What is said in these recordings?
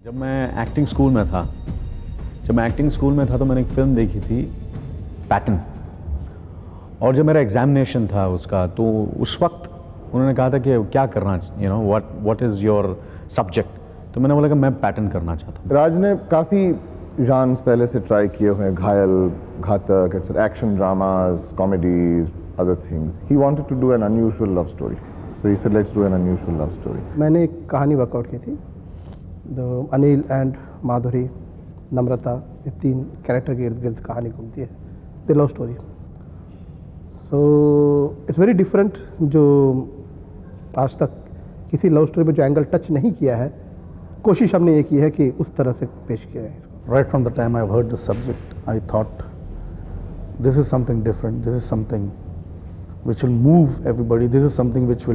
जब मैं acting school में था तो मैंने एक फिल्म देखी थी पैटर्न, और जब मेरा एग्जामिनेशन था उसका, तो उस वक्त उन्होंने कहा था कि क्या करना, व्हाट इज़ योर सब्जेक्ट, तो मैंने बोला कि मैं पैटर्न करना चाहता हूँ। राज ने काफ़ी जॉनर्स पहले से ट्राई किए हुए हैं, घायल, घातक, action dramas, comedies, other things. He wanted to do an unusual love story, so he said let's do an unusual love story. मैंने एक कहानी वर्कआउट की थी, अनिल एंड माधुरी, नम्रता, ये तीन कैरेक्टर के इर्द गिर्द कहानी घूमती है, the love story. So it's very different, जो आज तक किसी लव स्टोरी में जो एंगल टच नहीं किया है, कोशिश हमने ये की है कि उस तरह से पेश किया है इसको। Right from the time I've heard the subject, I thought this is something different, this is something which will move everybody, this is something which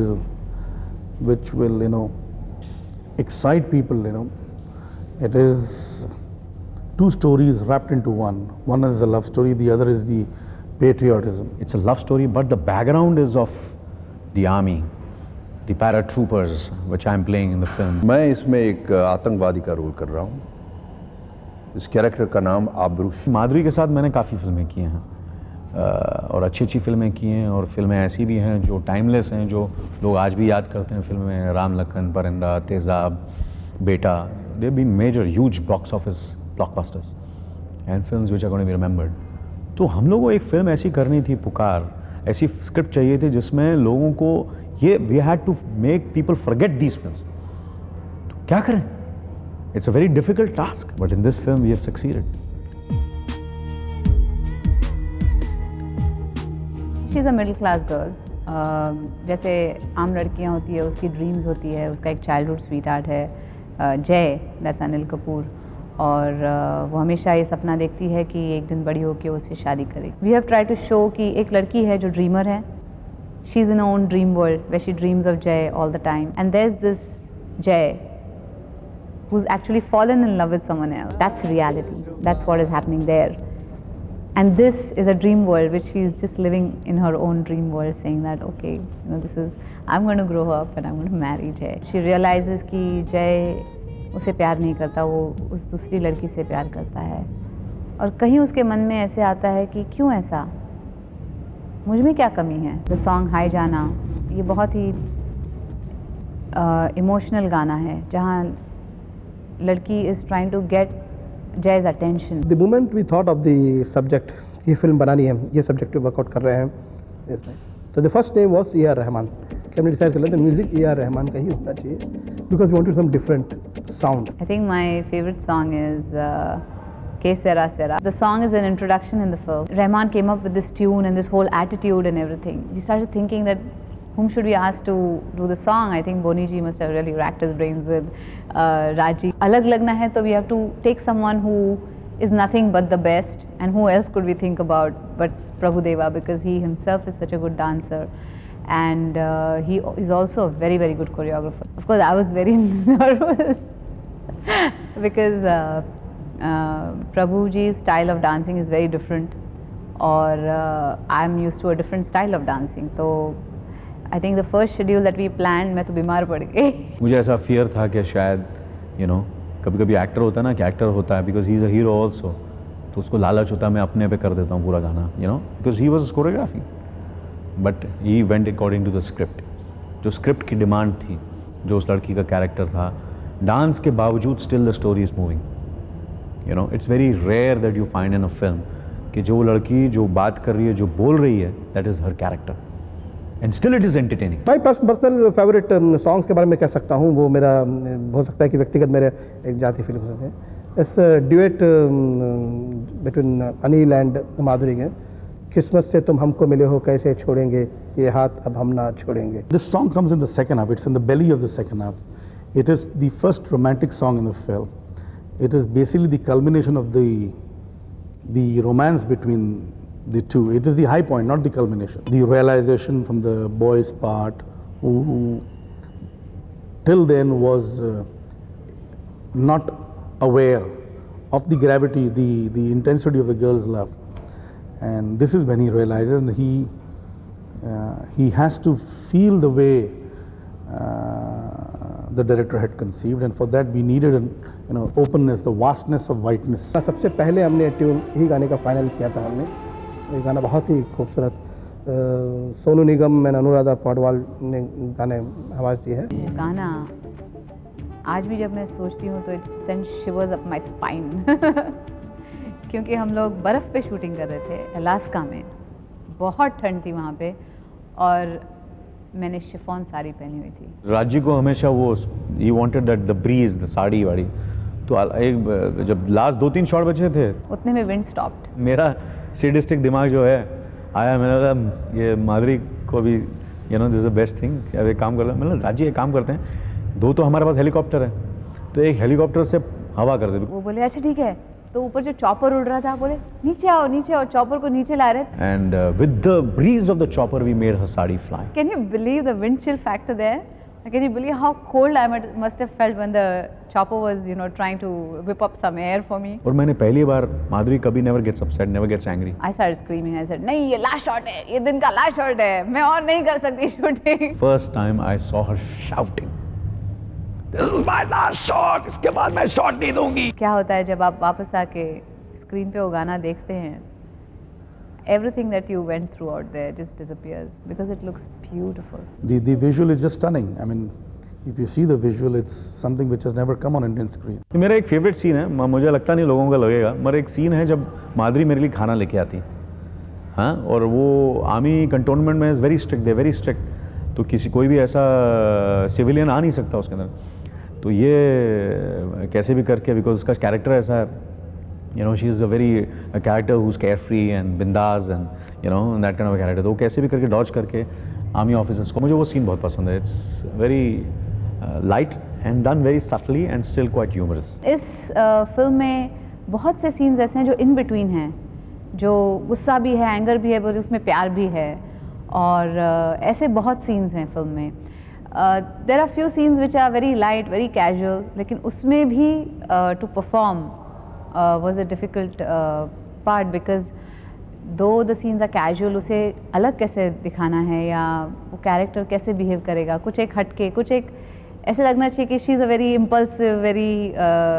will excite people, It is two stories wrapped into one. One is a love story, the other is the patriotism. It's a love story, but the background is of the army, the paratroopers, which I'm playing in the film. मैं इसमें एक आतंकवादी का role कर रहा हूँ। इस character का नाम आबरूश। माधुरी के साथ मैंने काफ़ी फिल्में की हैं, और अच्छी फिल्में की हैं, और फिल्में ऐसी भी हैं जो टाइमलेस हैं, जो लोग आज भी याद करते हैं। फिल्में Ram Lakhan, Parinda, Tezaab, Beta, they been major huge box office blockbusters and films which are going to be remembered. तो हम लोगों को एक फिल्म ऐसी करनी थी, पुकार, ऐसी स्क्रिप्ट चाहिए थी जिसमें लोगों को ये we had to make people forget these films. तो क्या करें? It's a very difficult task, but in this film we have succeeded. She's a middle class girl. जैसे आम लड़कियां होती है, उसकी ड्रीम्स होती है, उसका एक चाइल्डहुड स्वीट आर्ट है जय, दैट्स अनिल कपूर, और वो हमेशा ये सपना देखती है कि एक दिन बड़ी होकर वो उससे शादी करे। We have try to show कि एक लड़की है जो ड्रीमर है, she is in a own dream world where she dreams of Jay all the time, and there is this Jay who's actually fallen in love with someone else. That's reality. That's what is happening there. And this is a dream world which she is just living in her own dream world, saying that, okay, this is, I'm going to grow up and I'm going to marry Jay. She realizes कि Jay उसे प्यार नहीं करता, वो उस दूसरी लड़की से प्यार करता है, और कहीं उसके मन में ऐसे आता है कि क्यों ऐसा, मुझ में क्या कमी है। The song हाय जाना, ये बहुत ही इमोशनल गाना है, जहाँ लड़की is trying to get Jay's attention. The moment we thought of the subject, ये फिल्म बनानी है, ये सब्जेक्ट पे वर्कआउट कर रहे हैं इसमें, तो the first name was A.R. Rahman, कि हमने डिसाइड कर लिया था म्यूजिक A.R. रहमान का ही होना चाहिए, because we wanted some different sound. I think my favorite song is Que Sera Sera. The song is an introduction in the film. Rahman came up with this tune and this whole attitude and everything. We started thinking that whom should we ask to do the song? I think Boney ji must have really racked his brains with Raji. Alag lagna hai, so we have to take someone who is nothing but the best, and who else could we think about but Prabhu Deva, because he himself is such a good dancer, and he is also a very, very good choreographer. Of course, I was very nervous because Prabhu ji's style of dancing is very different, or I'm used to a different style of dancing. So I think the first schedule that we planned, मैं तो बीमार पड़ गई। मुझे ऐसा fear था कि शायद कभी एक्टर होता है ना, कि एक्टर होता है because he is a hero also, तो उसको लालच होता है मैं अपने पे कर देता हूँ पूरा गाना, because he was choreography, but he went according to the script. जो स्क्रिप्ट की डिमांड थी, जो उस लड़की का कैरेक्टर था, डांस के बावजूद still the story is moving. It's very rare that you find in a film कि जो लड़की जो बात कर रही है, जो बोल रही है, that is her character, and still it is entertaining. My personal favorite songs के बारे में कह सकता हूँ, वो मेरा हो सकता है कि व्यक्तिगत मेरे एक जाति फिल्म से है। इस duet between Anil and Madhuri के, किस्मत से तुम हमको मिले हो कैसे छोड़ेंगे ये हाथ अब हम ना छोड़ेंगे। This song comes in the second half. It's in the belly of the second half. It is the first romantic song in the film. It is basically the culmination of the romance between the two. It is the high point, not the culmination. The realization from the boy's part, who till then was not aware of the gravity, the intensity of the girl's love, and this is when he realizes, and he has to feel the way the director had conceived, and for that we needed an openness, the vastness of whiteness. सबसे पहले हमने tune ही गाने का final किया था हमने। ये गाना बहुत ही खूबसूरत, सोनू निगम और अनुराधा पौडवाल ने गाने आवाज़ दी है। गाना आज भी जब मैं सोचती हूँ तो it send shivers up my spine क्योंकि हम लोग बर्फ़ पे शूटिंग कर रहे थे अलास्का में, बहुत ठंड थी वहाँ पे, और मैंने शिफॉन साड़ी पहनी हुई थी। राज्य को हमेशा वो he wanted that the breeze, the sari वाड़ी, तो एक जब लास्ट 2-3 शॉट बचे थे उतने में विंड स्टॉप्ड। मेरा सैडिस्टिक दिमाग जो है आया, मैंने कहा ये माधुरी को भी this is the best thing, अब एक काम कर लो, मतलब राज्य एक काम करते हैं, 2 तो हमारे पास हेलीकॉप्टर है, तो एक हेलीकॉप्टर से हवा कर दे। वो बोले अच्छा ठीक है, तो ऊपर जो चॉपर उड़ रहा था बोले नीचे आओ, चॉपर को नीचे ला रहे। And with the breeze of the chopper we made her sari fly. Can you believe the wind chill factor there? Can you believe how cold I must have felt when the chopper was, trying to whip up some air for me? और मैंने पहली बार, माधुरी कभी never gets upset, never gets angry. I started screaming. I said, नहीं ये last shot है, ये दिन का लास्ट शॉट है, मैं और नहीं कर सकती shooting. First time I saw her shouting, this is my last shot, इसके बाद मैं शॉट नहीं दूंगी। क्या होता है जब आप वापस आके स्क्रीन पे वो गाना देखते हैं, everything that you went through out there just disappears because it looks beautiful. The visual is just stunning. I mean, if you see the visual, it's something which has never come on Indian screen. मेरा एक favourite scene है, मुझे लगता नहीं लोगों का लगेगा, मगर एक सीन है जब माधुरी मेरे लिए खाना लेके आती, हाँ, और वो आर्मी कंटोनमेंट में is very strict, they very strict, तो कोई भी ऐसा सिविलियन आ नहीं सकता उसके अंदर, तो ये कैसे भी करके, बिकॉज उसका कैरेक्टर ऐसा है, she is a character who's carefree and bindas and that kind of a character, तो कैसे भी करके डॉज करके आर्मी ऑफिसर्स को, मुझे वो सीन बहुत पसंद है। It's very light and done very subtly and still quite humorous. इस फिल्म में बहुत से सीन्स ऐसे हैं जो इन बिटवीन हैं, जो गुस्सा भी है, एंगर भी है, उसमें प्यार भी है, और ऐसे बहुत सीन्स हैं फिल्म में। There are few scenes which are very light, very casual, लेकिन उसमें भी to perform was a difficult part because though the scenes are casual, उसे अलग कैसे दिखाना है, या वो कैरेक्टर कैसे बिहेव करेगा, कुछ एक हटके, कुछ एक ऐसे लगना चाहिए कि she is a very impulsive, very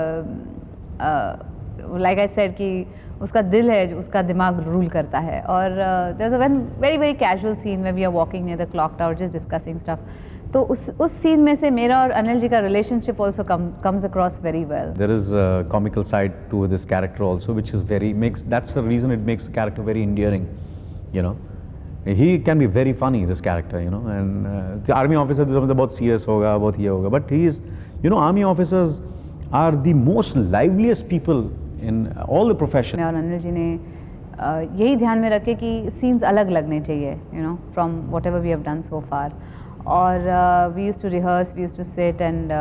like I said कि उसका दिल है, उसका दिमाग रूल करता है। और there is a very very casual scene में we are walking near the clock tower just discussing stuff, तो उस सीन में से मेरा और अनिल जी का relationship also comes across very well. There is a comical side to this character also, which is that's the reason it makes the character very endearing, He can be very funny, this character, and the army officer बहुत serious होगा, बहुत ये होगा, but he is, army officers are the most liveliest people in all the profession. और अनिल जी ने यही ध्यान में रखे कि scenes अलग लगने चाहिए, from whatever we have done so far. और we use to rehearse, we use to sit and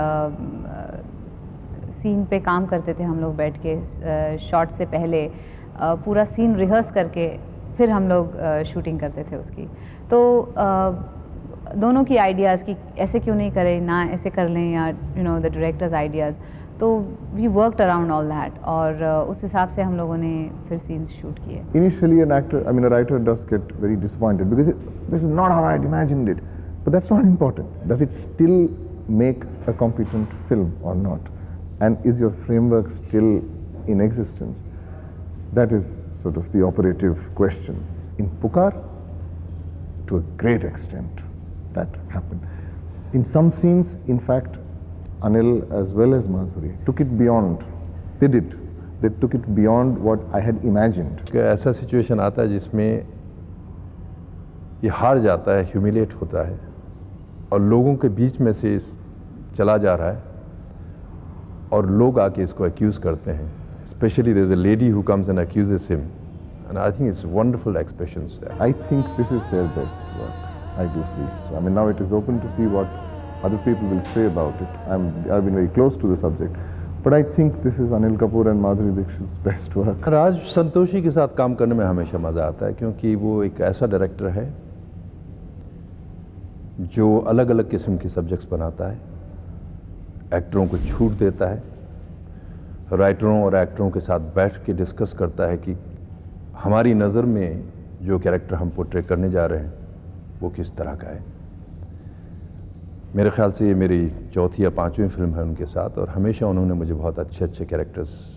scene पे काम करते थे हम लोग बैठ के, शॉट से पहले पूरा सीन रिहर्स करके फिर हम लोग शूटिंग करते थे उसकी। तो दोनों की आइडियाज़ कि ऐसे क्यों नहीं करें, ना ऐसे कर लें, या द डायरेक्टर्स आइडियाज़, तो we worked around all that, और उस हिसाब से हम लोगों ने फिर सीन्स शूट किए। Initially a writer does get very disappointed because this is not how I had imagined it. But that's not important. Does it still make a competent film or not? And is your framework still in existence? That is sort of the operative question. In Pukar, to a great extent, that happened. In some scenes, in fact, Anil as well as Madhuri took it beyond. They did. They took it beyond what I had imagined. ऐसा situation आता है जिसमें ये हार जाता है, humiliate होता है, और लोगों के बीच में से चला जा रहा है, और लोग आके इसको एक्यूज़ करते हैं। Specially there is a lady who comes and accuses him, and I think it's wonderful expressions there. I think this is their best work. I do feel so. Now it is open to see what other people will say about it. I've been very close to the subject, but I think this is Anil Kapoor and Madhuri Dixit's best work. Raj Santoshi के साथ काम करने में हमेशा मज़ा आता है, क्योंकि वो एक ऐसा डायरेक्टर है जो अलग अलग किस्म के सब्जेक्ट्स बनाता है, एक्टरों को छूट देता है, राइटरों और एक्टरों के साथ बैठ के डिस्कस करता है कि हमारी नज़र में जो कैरेक्टर हम पोर्ट्रे करने जा रहे हैं वो किस तरह का है। मेरे ख्याल से ये मेरी चौथी या पांचवीं फिल्म है उनके साथ, और हमेशा उन्होंने मुझे बहुत अच्छे अच्छे कैरेक्टर्स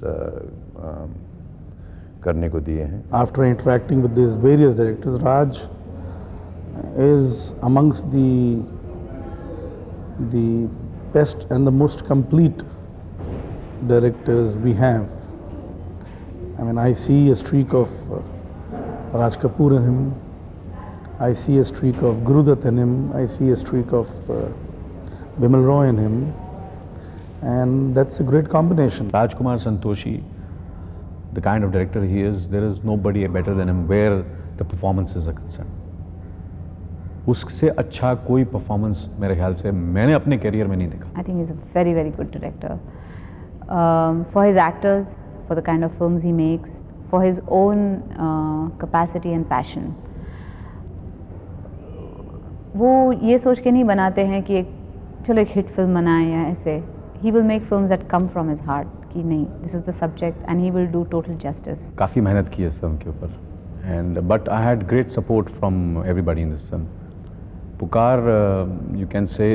करने को दिए हैं. After interacting with these various directors, Raj is amongst the best and the most complete directors we have. I mean, I see a streak of Raj Kapoor in him. I see a streak of Gurudat in him. I see a streak of Bimal Roy in him, and that's a great combination. Rajkumar Santoshi, the kind of director he is, there is nobody better than him where the performances are concerned. उससे अच्छा कोई performance मेरे ख्याल से मैंने अपने career में नहीं देखा. I think he's a very, very good director. For his actors, for the kind of films he makes, for his own capacity and passion. वो ये सोच के नहीं बनाते हैं कि चलो एक हिट फिल्म बनाएं या ऐसे. He will make films that come from his heart. कि नहीं, this is the subject and he will do total justice. काफ़ी मेहनत की इस फिल्म के ऊपर, and but I had great support from everybody in this film. Pukar, you can say,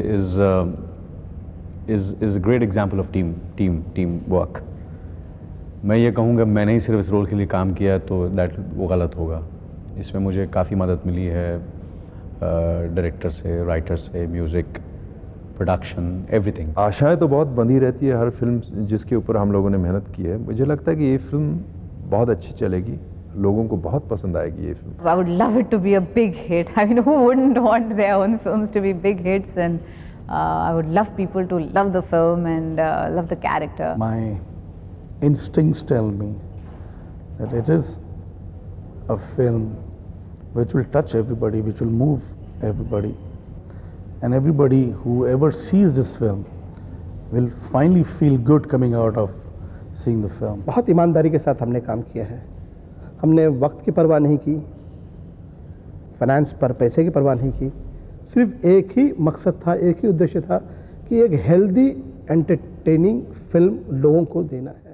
is a great example of team work. मैं ये कहूँगा मैंने ही सिर्फ इस रोल के लिए काम किया तो वो गलत होगा. इसमें मुझे काफ़ी मदद मिली है डायरेक्टर से, राइटर से, म्यूज़िक, प्रोडक्शन, एवरीथिंग. आशाएं तो बहुत बंधी रहती है हर फिल्म जिसके ऊपर हम लोगों ने मेहनत की है. मुझे लगता है कि ये फिल्म बहुत अच्छी चलेगी, लोगों को बहुत पसंद आएगी ये film. I would love it to be a big hit. I mean, who wouldn't want their own films to be big hits? And I would love people to love the film and love the character. My instincts tell me that it is a film which will touch everybody, which will move everybody. And everybody who ever sees this film will finally feel good coming out of seeing the film. बहुत ईमानदारी के साथ हमने काम किया है. हमने वक्त की परवाह नहीं की, फाइनेंस पर पैसे की परवाह नहीं की. सिर्फ एक ही मकसद था, एक ही उद्देश्य था कि एक हेल्दी एंटरटेनिंग फिल्म लोगों को देना है.